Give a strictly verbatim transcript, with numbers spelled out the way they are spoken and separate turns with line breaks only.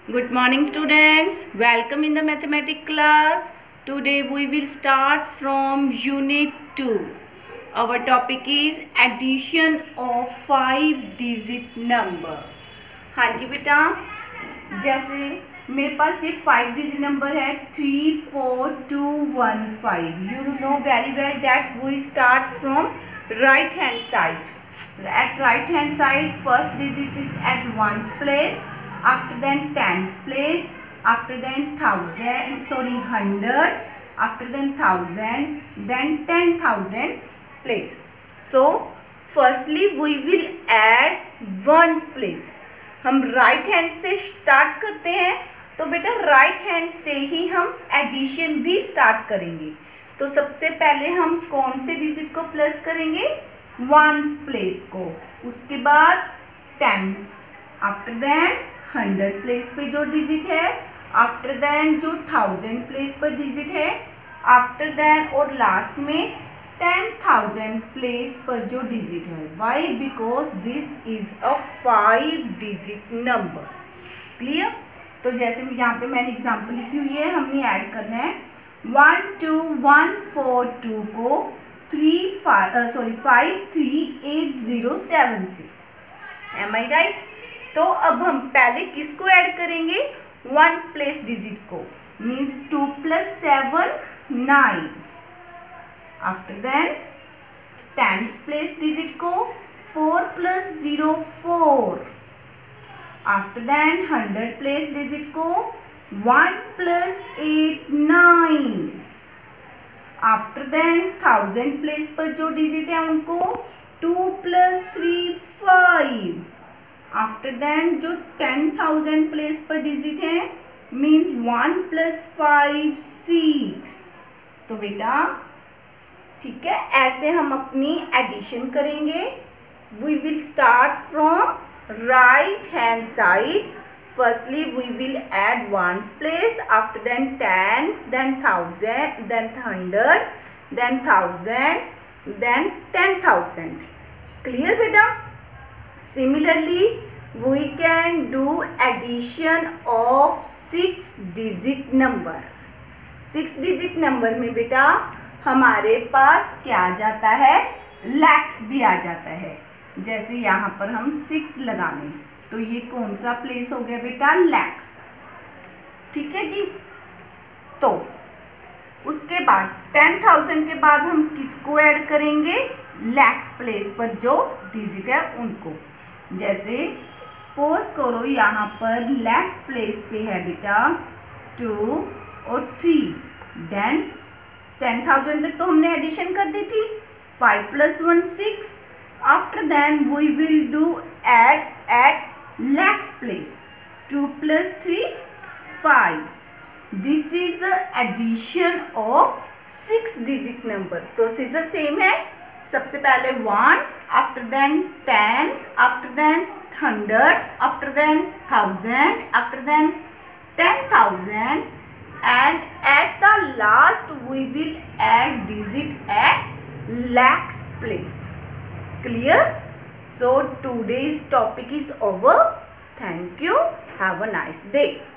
Good morning students, welcome in the mathematics class. Today we will start from unit two. Our topic is addition of five digit number. हाँ जी बेटा, जैसे मेरे पास ये five digit number है three four two one five. You know very well that we start from right hand side. At right hand side, first digit is at ones place. After then tens place, after then thousand, sorry hundred, after then thousand, then ten thousand place. So firstly we will add ones place. हम right hand से start करते हैं, तो बेटा right hand से ही हम addition भी start करेंगे. तो सबसे पहले हम कौन से डिजिट को प्लस करेंगे? वंस प्लेस को, उसके बाद tens, after then hundred place पे जो डिजिट है, आफ्टर देन जो थाउजेंड प्लेस पर डिजिट है, आफ्टर देन और लास्ट में टेन थाउजेंड प्लेस पर जो डिजिट है. Why? Because this is a five digit number. Clear? तो जैसे यहाँ पे मैंने एग्जांपल लिखी हुई है, हमने ऐड करना है one two one four two को three five sorry five three eight zero seven से. Am I right? तो अब हम पहले किसको ऐड करेंगे? वंस प्लेस डिजिट को, means two plus seven nine. After then tens place digit को four plus zero four. After then hundred place digit को one plus eight nine. After then thousand place पर जो digit है उनको two plus three five. After then जो ten thousand place पर digit है means one plus five six. तो बेटा ठीक है, ऐसे हम अपनी एडिशन करेंगे. We will start from right hand side. Firstly we will add ones place, after then tens, then thousand, then hundred, then thousand, then ten thousand. Clear बेटा? Similarly, we can do addition of six digit number. Six digit number में बेटा हमारे पास क्या आ जाता है? लैक्स भी आ जाता है. जैसे यहाँ पर हम सिक्स लगा लें तो ये कौन सा प्लेस हो गया बेटा? लैक्स. ठीक है जी. तो उसके बाद टेन थाउजेंड के बाद हम किसको ऐड करेंगे? लैक प्लेस पर जो डिजिट है उनको. जैसे सपोज करो यहाँ पर लैक प्लेस पे है बेटा टू और थ्री. देन टेन थाउजेंड तक तो हमने एडिशन कर दी थी. Five plus one six. After then we will do add at lakhs place two plus three five. This is the addition of six digit number. Procedure same है. सबसे पहले ones, after then tens, after then hundred, after then thousand, after then ten thousand, and at the last we will add digit at lakhs place. Clear? So today's topic is over. Thank you. Have a nice day.